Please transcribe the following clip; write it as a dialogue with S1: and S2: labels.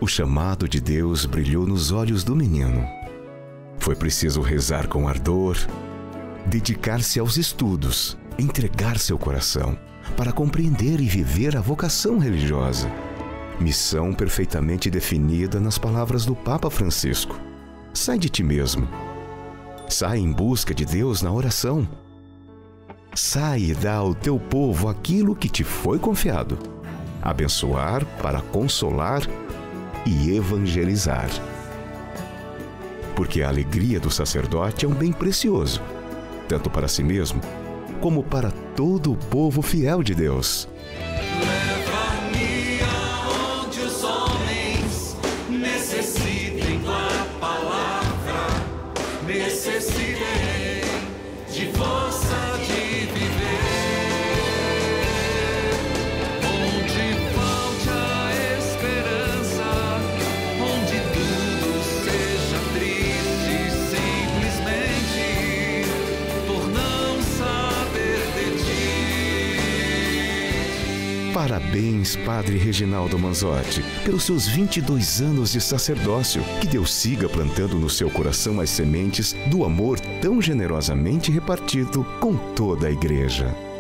S1: O chamado de Deus brilhou nos olhos do menino. Foi preciso rezar com ardor, dedicar-se aos estudos, entregar seu coração para compreender e viver a vocação religiosa. Missão perfeitamente definida nas palavras do Papa Francisco. Sai de ti mesmo. Sai em busca de Deus na oração. Sai e dá ao teu povo aquilo que te foi confiado. Abençoar para consolar e evangelizar. Porque a alegria do sacerdote é um bem precioso, tanto para si mesmo, como para todo o povo fiel de Deus.
S2: Leva-me aonde os homens necessitem da palavra, necessitem de força de viver. Onde falte a esperança, onde tudo seja triste, simplesmente por não saber de ti.
S1: Parabéns, Padre Reginaldo Manzotti, pelos seus 22 anos de sacerdócio. Que Deus siga plantando no seu coração as sementes do amor tão generosamente repartido com toda a Igreja.